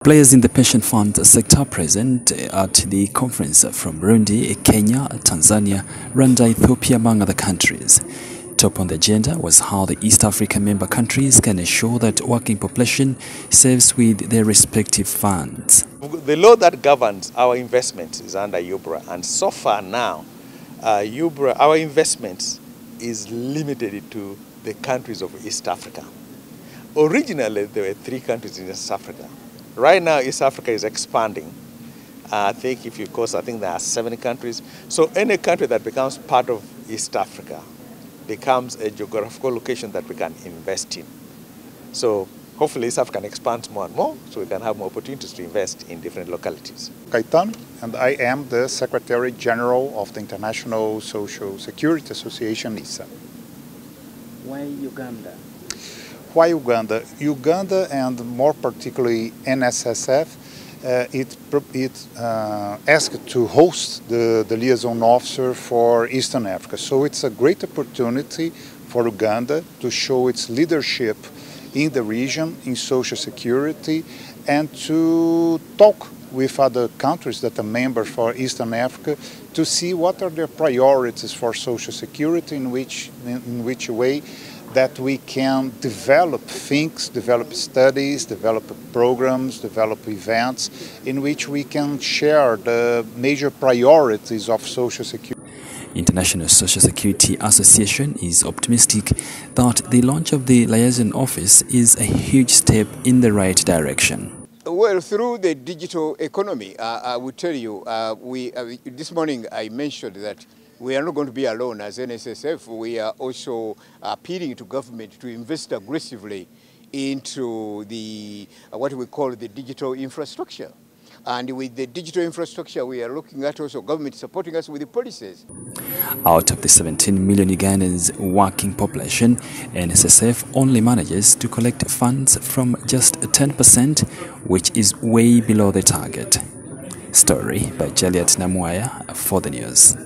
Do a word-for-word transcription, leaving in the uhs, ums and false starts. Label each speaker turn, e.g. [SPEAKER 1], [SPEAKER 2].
[SPEAKER 1] Players in the pension fund sector present at the conference from Burundi, Kenya, Tanzania, Rwanda, Ethiopia, among other countries. Top on the agenda was how the East African member countries can ensure that working population saves with their respective funds.
[SPEAKER 2] The law that governs our investments is under U B R A, and so far now, uh, U B R A, our investments is limited to the countries of East Africa. Originally, there were three countries in East Africa. Right now, East Africa is expanding. Uh, I think if you course, I think there are seven countries. So any country that becomes part of East Africa becomes a geographical location that we can invest in. So hopefully East Africa expands more and more, so we can have more opportunities to invest in different localities.
[SPEAKER 3] Caetano, and I am the Secretary General of the International Social Security Association, I S A.
[SPEAKER 4] Why Uganda?
[SPEAKER 3] Why Uganda? Uganda, and more particularly N S S F, uh, it, it uh, asked to host the, the liaison officer for Eastern Africa. So it's a great opportunity for Uganda to show its leadership in the region in social security and to talk with other countries that are members for Eastern Africa to see what are their priorities for social security, in which, in which way that we can develop things, develop studies, develop programs, develop events in which we can share the major priorities of social security.
[SPEAKER 1] International Social Security Association is optimistic that the launch of the liaison office is a huge step in the right direction.
[SPEAKER 5] Well, through the digital economy, uh, I will tell you, uh, we, uh, this morning I mentioned that we are not going to be alone as N S S F. We are also appealing to government to invest aggressively into the, uh, what we call the digital infrastructure. And with the digital infrastructure, we are looking at also government supporting us with the policies.
[SPEAKER 1] Out of the seventeen million Ugandans working population, N S S F only manages to collect funds from just ten percent, which is way below the target. Story by Juliet Namwaya for the news.